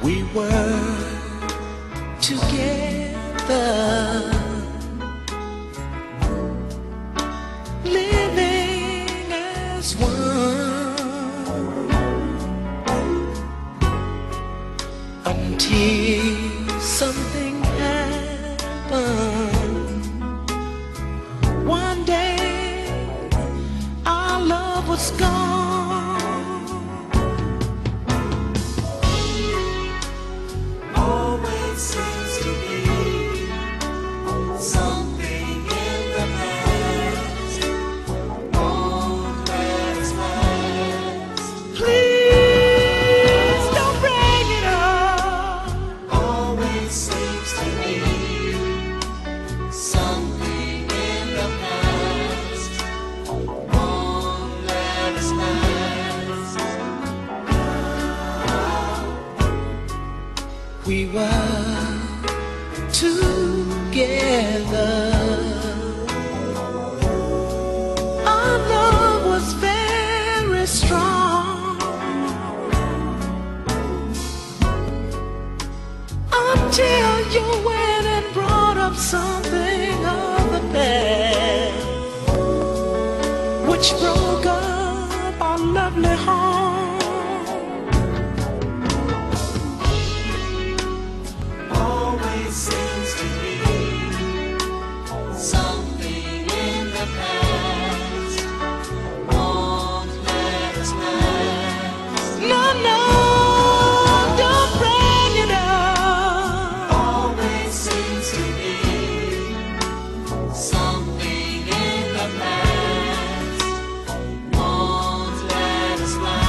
We were together, living as one, until something happened. One day our love was gone. Seems to be something in the past won't let us last. Please don't bring it up. Always seems to be something in the past won't let us last. We were together. Our love was very strong until you went and brought up something of the past, which broke up our lovely home. Seems to be something in the past won't let us last. No, no, don't bring it up. Always seems to be something in the past won't let us last.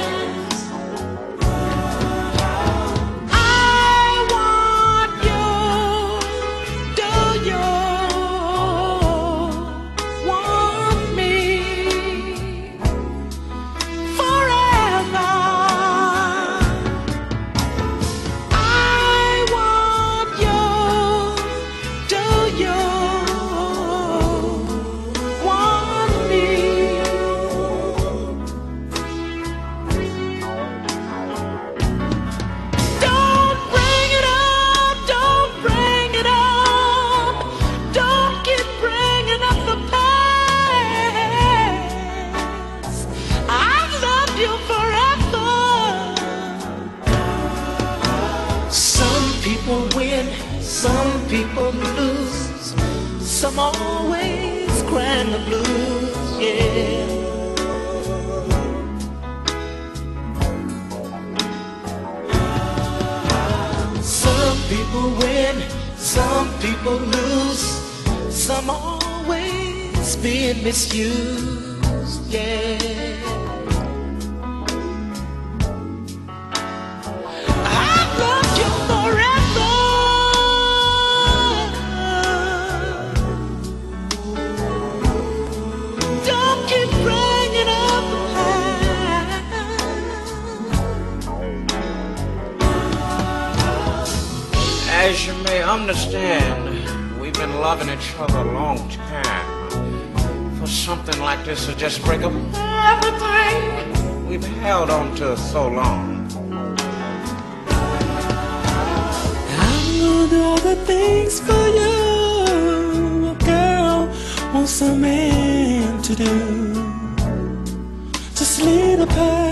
People win, some people lose, some always crying the blues, yeah. Some people win, some people lose, some always being misused, yeah. As you may understand, we've been loving each other a long time. For something like this to just break up everything we've held on to so long. I'm gonna do all the things for you a girl wants a man to do. Just lead a path.